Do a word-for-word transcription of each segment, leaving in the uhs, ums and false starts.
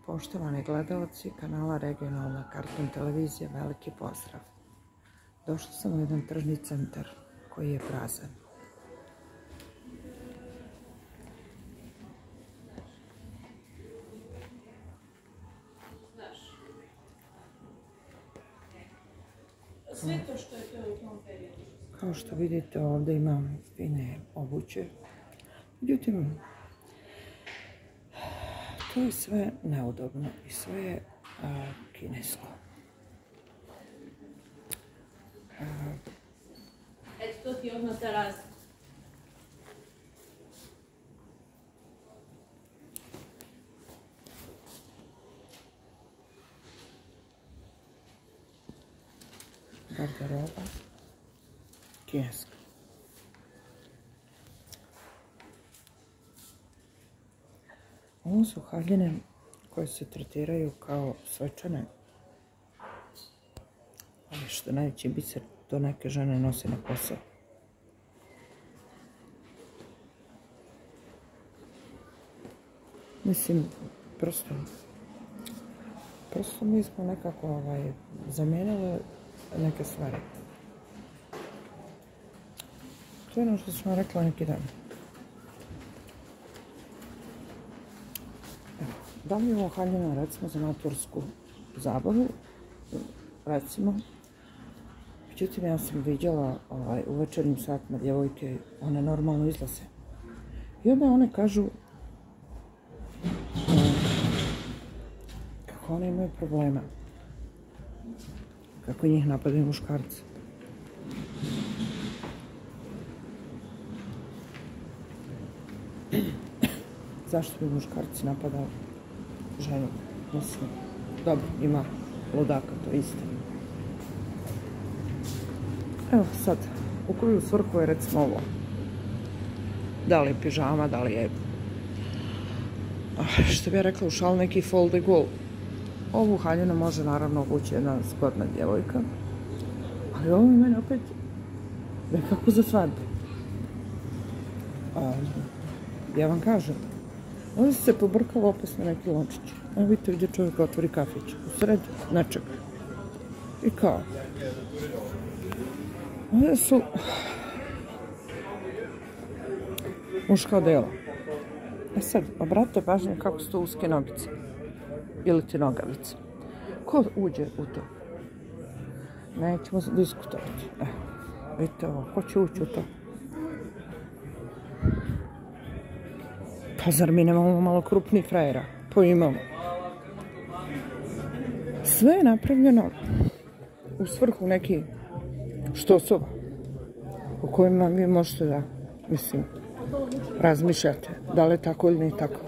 Poštovani gledalci kanala Regionalna karton televizija, veliki pozdrav. Došla sam u jedan tržni centar koji je prazan. Sve to što je to u tom periodu. Kao što vidite, ovdje imam fine obuće. Međutim, to je sve neudobno i sve je a, kinesko. A, Eto, to ti je odmah ta razlika. garderoba kineska. Ovo su haljine koje se tretiraju kao svečane. Ali što najveći biser to neke žene nose na posao. Mislim, prosto, prosto mi smo nekako ovaj, zamijenili neke stvari. To je ono što sam rekla neki dan. Da li je ovo haljina, recimo, za matursku zabavu, recimo. Međutim, ja sam vidjela ovaj, u večernjim satima djevojke, one normalno izlaze. I onda one kažu kako one imaju problema. Kako njih napadaju muškarci. Zašto bi muškarci napadali ženu? Mislim, dobro, ima ludaka, to je isto. Evo sad, u koju svrhu je recimo ovo? Da li je pižama, da li je, što bi ja rekla u šalu, neki fol de gol. Ovu haljinu može naravno obući jedna zgodna djevojka, ali ovo je meni opet nekako za svadbu. Ja vam kažem, ovdje se pobrkalo opasno neki lončić. Evo vidite gdje čovjek otvori kafić, u sred nečega. I kao, ovdje su muška odela. E sad, obratite pažnju kako su to uske nogice. Ili ti nogavice. Ko uđe u to? Nećemo diskutovati. Evo, vidite ovo, ko će ući u to? Pa zar mi nemamo malo krupnih frajera? To imamo. Sve je napravljeno u svrhu neki štosova o kojima vi možete da, mislim, razmišljate. Da li je tako ili nije tako.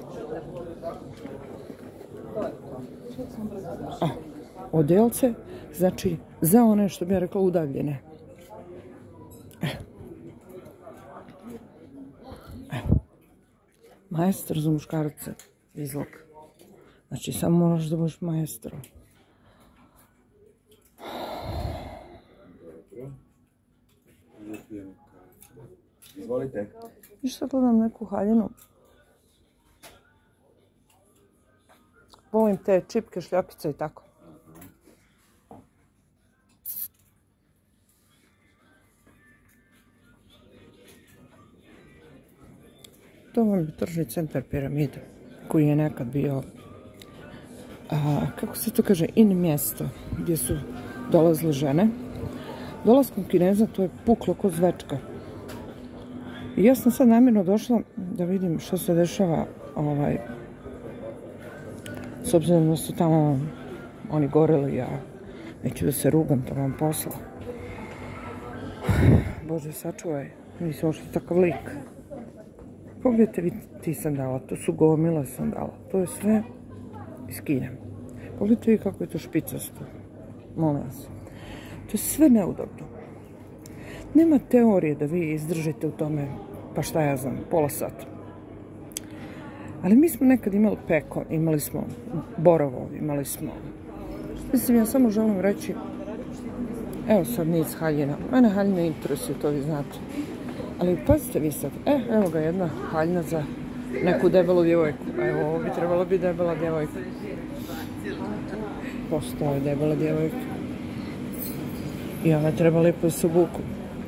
A, odelce, znači, za one što bi ja rekla udavljene. Evo. Maestar za muškarce, izlog. Znači, samo moraš da budeš maestro. Izvolite. I što gledam neku haljinu. Volim te čipke, šljapice i tako. To vam je tržni centar Piramida, koji je nekad bio, a, kako se to kaže, in mjesto, gdje su dolazile žene. Dolaskom Kineza to je puklo ko zvečka. I ja sam sad namjerno došla da vidim što se dešava, ovaj, s obzirom da su tamo oni goreli, ja neću da se rugam, to vam posla. Bože, sačuvaj, nisam ošli takav lik. Pogledajte vi ti sandala, to su gomile sandala, to je sve iz Kine. Pogledajte vi kako je to špicasto, molim vas. To je sve neudobno. Nema teorije da vi izdržite u tome, pa šta ja znam, pola sata. Ali mi smo nekad imali peko, imali smo borovo, imali smo... Mislim, ja samo želim reći, evo sad niz haljina. Mene haljine interesuje, to vi znate. Ali pazite vi sad, e, evo ga jedna haljina za neku debelu djevojku. Evo, ovo bi trebalo biti debela djevojka. Postoje debela djevojka. I ona treba lijepo se obuku.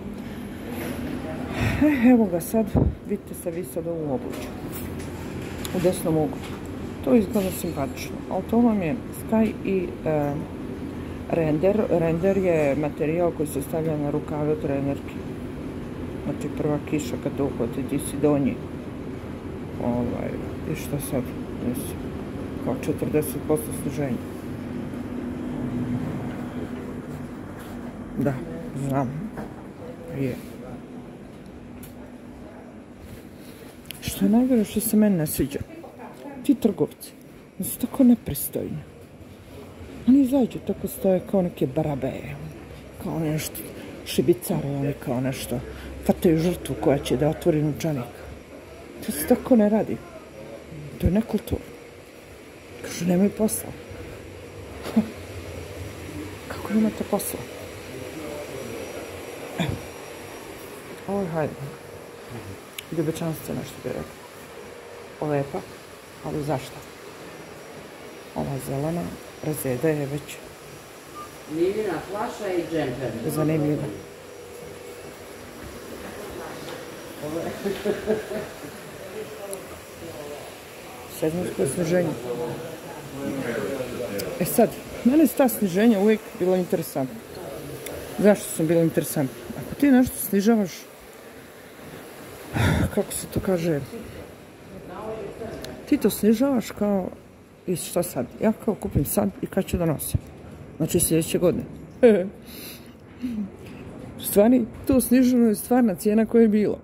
E, evo ga sad, vidite se vi sad ovu obuću. U desnom uglu. To izgleda simpatično. Ali to vam je Sky i e, render. Render je materijal koji se stavlja na rukave od trenerke. Znači prva kiša kad to uhvati, ti si donji. Ovaj, i što sad? Mislim, kao četrdeset posto sniženja. Da, znam. Je. Što je najgore što se meni ne sviđa? Ti trgovci, oni su tako nepristojni. Oni izađu, tako stoje kao neke barabe, kao nešto šibicare, oni kao nešto, fataju žrtvu koja će da otvori novčanik. To se tako ne radi. To je nekulturno. Kažu, nemoj posla. Kako nemate posla? Evo. Ovo je hajde. Ljubečanstvo nešto bi rekao. Lepa, ali zašto? Ova zelena razreda je već Lilina flaša i džemper. zanimljiva. Sezonsko sniženje. E sad, mene je ta sniženja uvijek bilo interesantno. Zašto sam bila interesantna? Ako ti nešto snižavaš, kako se to kaže, ti to snižavaš kao, i šta sad? Ja kao kupim sad i kad ću da nosim. Znači sljedeće godine. Stvari, to sniženo je stvarna cijena koja je bila.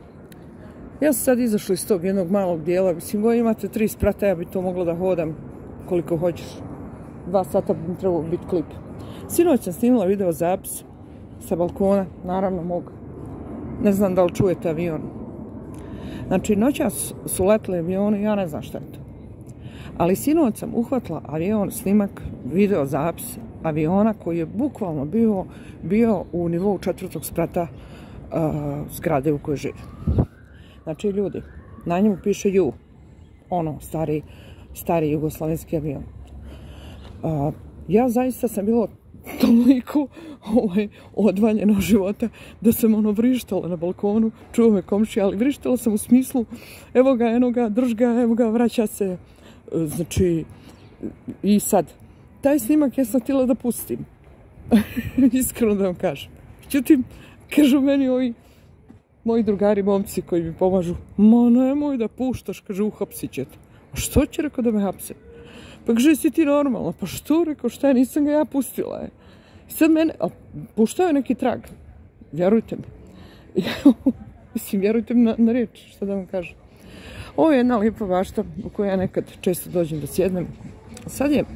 Ja sam sad izašla iz tog jednog malog dijela, mislim, voi imate tri sprata, ja bi to mogla da hodam koliko hoćeš. Dva sata bi mi trebao biti klip. Sinoć sam snimila video zapis sa balkona, naravno mogu. Ne znam da li čujete avion. Znači, noćas su letili avioni, ja ne znam šta je to. Ali sinoć sam uhvatila avion, snimak, video zapis aviona koji je bukvalno bio, bio u nivou četvrtog sprata uh, zgrade u kojoj žive. Znači, ljudi, na njemu piše ju, ono, stari, stari jugoslavenski avion. Uh, ja zaista sam bila toliko ovaj, odvaljena od života da sam ono vrištala na balkonu, čuo me komšija, ali vrištala sam u smislu evo ga, eno ga, drž ga, evo ga, vraća se. Znači, i sad, taj snimak ja sam htjela da pustim. Iskreno da vam kažem. Međutim, kažu meni ovi moji drugari, momci koji mi pomažu, ma nemoj da puštaš, kaže, uhapsit će te. A što će, rekao, da me hapse? Pa kaže, si ti normalno? Pa što, rekao, šta je, nisam ga ja pustila. Je. Sad mene, a puštao je neki trag. Vjerujte mi. Mislim, vjerujte mi na, na riječ, šta da vam kažem. Ovo je jedna lijepa bašta u kojoj ja nekad često dođem da sjednem. Sad je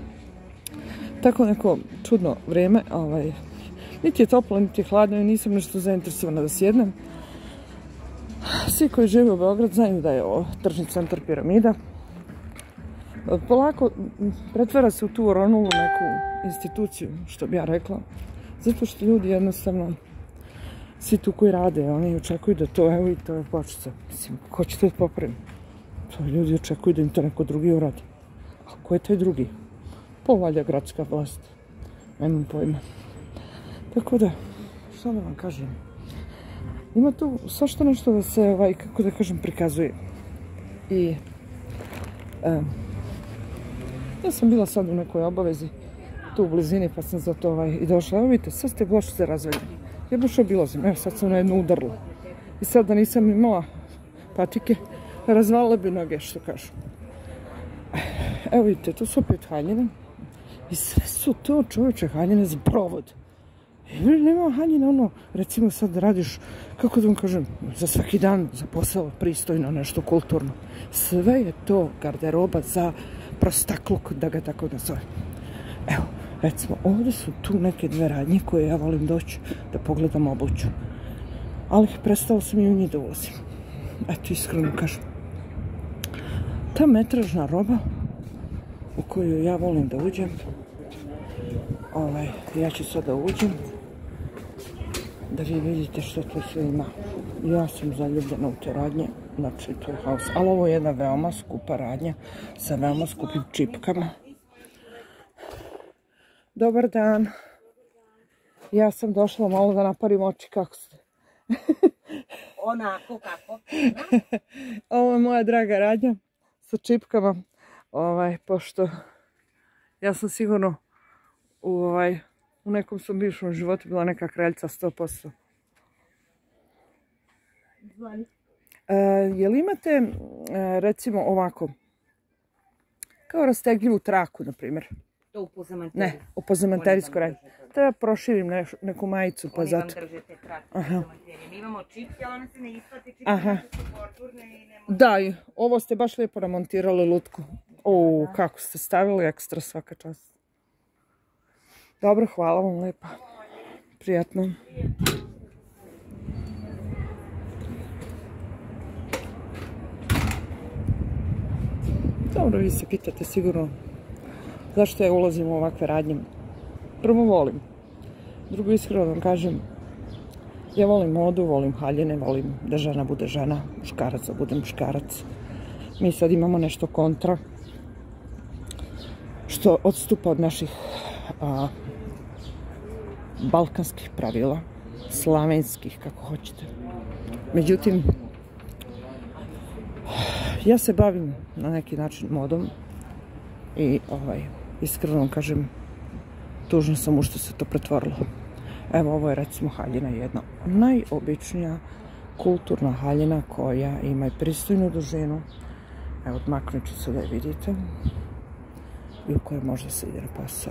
tako neko čudno vrijeme, ovaj, niti je toplo, niti je hladno i nisam nešto zainteresovana da sjednem. Svi koji žive u Beogradu znaju da je ovo tržni centar Piramida. Polako pretvara se u tu oronulu neku instituciju, što bi ja rekla. Zato što ljudi jednostavno, svi tu koji rade, oni očekuju da to, evo i to je pločica. Mislim, ko će to popraviti? To ljudi očekuju da im to neko drugi uradi. A ko je taj drugi? Povalja gradska vlast. Nemam pojma. Tako da, šta da vam kažem? Ima tu svašta nešto da se, ovaj, kako da kažem, prikazuje. I um, ja sam bila sad u nekoj obavezi tu u blizini, pa sam zato ovaj, i došla. Evo vidite, sad ste pločice razvaljene. Ja baš obilazim, evo sad sam na jednu udrla. I sad da nisam imala patike, razvalila bi noge, što kažu. Evo vidite, tu su opet haljine. I sve su to, čovječe, haljine za provod. I nema haljine, ono, recimo sad da radiš, kako da vam kažem, za svaki dan, za posao, pristojno, nešto kulturno. Sve je to garderoba za prostakluk, da ga tako nazovem. Evo, recimo, ovdje su tu neke dve radnje koje ja volim doći da pogledam obuću. Ali prestala sam i u njih da ulazim. Eto, iskreno kažem. Ta metražna roba u koju ja volim da uđem, ovaj, ja ću sad da uđem, da vi vidite što tu sve ima. Ja sam zaljubljena u te radnje. znači Tool House. Ali ovo je jedna veoma skupa radnja sa veoma skupim čipkama. Dobar dan. Ja sam došla malo da naparim oči, kako ste? Onako kako. Ovo je moja draga radnja sa čipkama. Ovaj, pošto ja sam sigurno u, ovaj, u nekom sam bivšom životu bila neka kraljica sto posto. E, jel imate e, recimo ovako kao rastegljivu traku, na primjer? To u pozamanteriju. Ne, u pozamanterijskoj radnji. Treba proširim ne, neku majicu, pa Oni zato. vam drže te trake pozamanterije. Mi imamo čipke, ali one se ne isplati, čipke Aha. su porturne i ne mogu. Da, i ovo ste baš lijepo namontirali lutku. O, kako ste stavili ekstra, svaka čast. Dobro, hvala vam lijepa. Prijatno. Dobro, vi se pitate sigurno zašto ja ulazim u ovakve radnje. Prvo volim. Drugo, iskreno vam kažem, ja volim modu, volim haljine, volim da žena bude žena, muškarac da bude muškarac. Mi sad imamo nešto kontra što odstupa od naših a, balkanskih pravila, slavenskih, kako hoćete. Međutim, ja se bavim na neki način modom i ovaj, iskreno vam kažem, tužna sam u što se to pretvorilo. Evo, ovo je recimo haljina jedna najobičnija kulturna haljina koja ima i pristojnu dužinu. Evo, odmaknut ću se da je vidite. I u kojoj možda se ide na posao.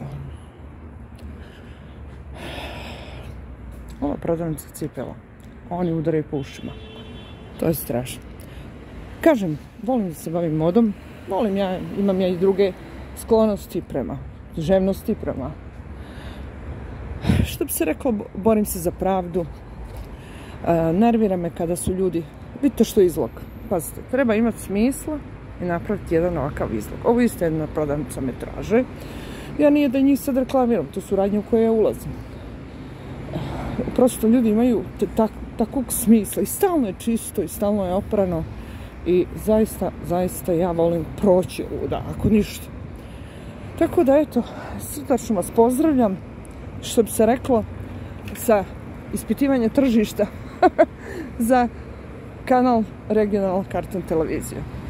Ova prodavnica cipela. Oni udaraju po ušima. To je strašno. Kažem, volim da se bavim modom. Volim ja, imam ja i druge sklonosti prema ževnosti, prema što bi se reklo, borim se za pravdu. E, nervira me kada su ljudi, vidite što je izlog. Pazite, treba imati smisla i napraviti jedan ovakav izlog. Ovo je isto jedna prodavnica metraže. Ja nije da njih sad reklamiram, to su radnje u koje ja ulazim. Prosto ljudi imaju tak, takvog smisla i stalno je čisto i stalno je oprano i zaista, zaista ja volim proći ovuda, ako ništa. Tako da eto, srdačno vas pozdravljam, što bi se reklo, sa ispitivanja tržišta za kanal Regionalna karton televizija.